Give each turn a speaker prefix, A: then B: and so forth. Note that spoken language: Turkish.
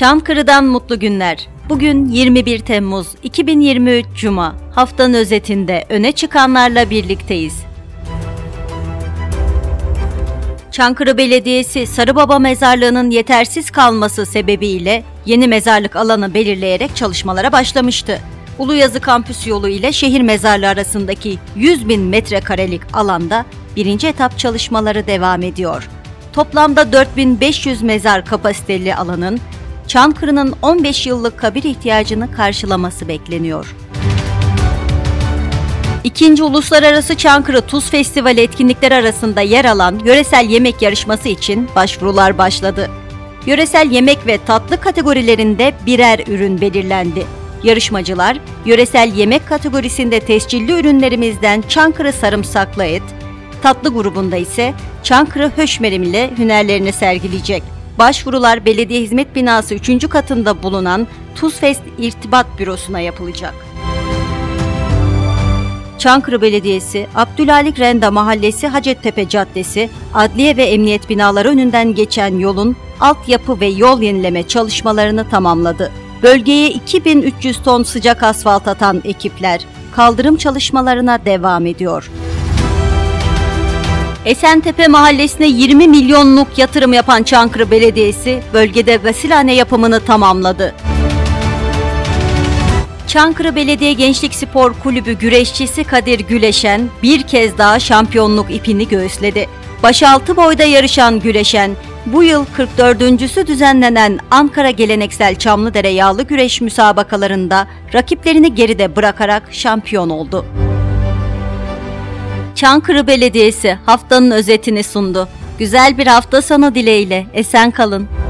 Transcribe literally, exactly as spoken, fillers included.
A: Çankırı'dan mutlu günler. Bugün yirmi bir Temmuz iki bin yirmi üç Cuma. Haftanın özetinde öne çıkanlarla birlikteyiz. Çankırı Belediyesi Sarıbaba Mezarlığı'nın yetersiz kalması sebebiyle yeni mezarlık alanı belirleyerek çalışmalara başlamıştı. Uluyazı Kampüs yolu ile şehir mezarlığı arasındaki yüz bin metrekarelik alanda birinci etap çalışmaları devam ediyor. Toplamda dört bin beş yüz mezar kapasiteli alanın Çankırı'nın on beş yıllık kabir ihtiyacını karşılaması bekleniyor. İkinci Uluslararası Çankırı Tuz Festivali etkinlikleri arasında yer alan yöresel yemek yarışması için başvurular başladı. Yöresel yemek ve tatlı kategorilerinde birer ürün belirlendi. Yarışmacılar, yöresel yemek kategorisinde tescilli ürünlerimizden Çankırı sarımsaklı et, tatlı grubunda ise Çankırı höşmerim ile hünerlerini sergileyecek. Başvurular Belediye Hizmet Binası üçüncü katında bulunan Tuzfest İrtibat Bürosu'na yapılacak. Çankırı Belediyesi, Abdülhalik Renda Mahallesi Hacettepe Caddesi, Adliye ve Emniyet binaları önünden geçen yolun altyapı ve yol yenileme çalışmalarını tamamladı. Bölgeye iki bin üç yüz ton sıcak asfalt atan ekipler kaldırım çalışmalarına devam ediyor. Esentepe Mahallesi'ne yirmi milyonluk yatırım yapan Çankırı Belediyesi, bölgede gasilhane yapımını tamamladı. Çankırı Belediye Gençlik Spor Kulübü güreşçisi Kadir Güleşen bir kez daha şampiyonluk ipini göğüsledi. Başaltı boyda yarışan Güleşen, bu yıl kırk dördüncüsü düzenlenen Ankara Geleneksel Çamlıdere Yağlı Güreş müsabakalarında rakiplerini geride bırakarak şampiyon oldu. Çankırı Belediyesi haftanın özetini sundu. Güzel bir hafta sonu dileğiyle esen kalın.